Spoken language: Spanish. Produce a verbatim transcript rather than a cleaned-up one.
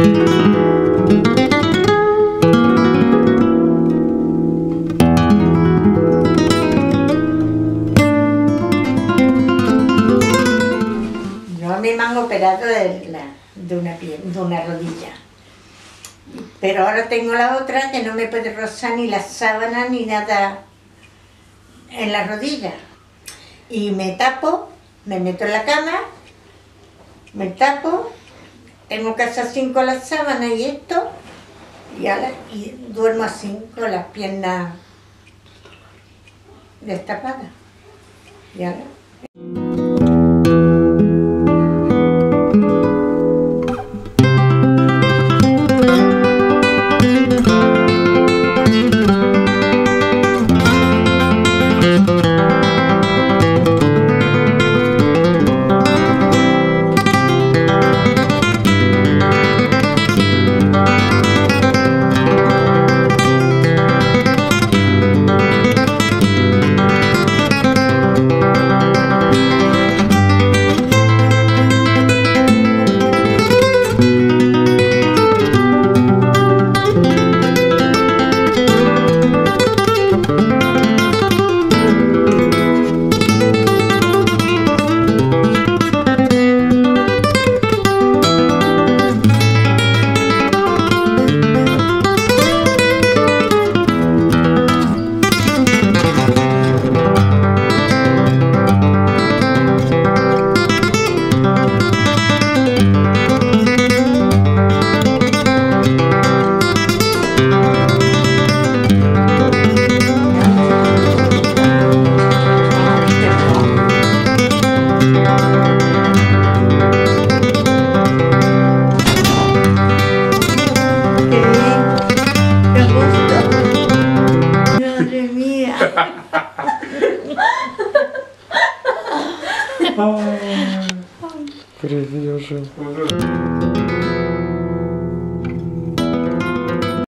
Yo a mí me han operado de, la, de, una, de una rodilla, pero ahora tengo la otra que no me puede rozar ni las sábanas ni nada en la rodilla. Y me tapo, me meto en la cama, me tapo, tengo que hacer así con las sábanas y esto, y, ala, y duermo así con las piernas destapadas. Y ala. Precioso.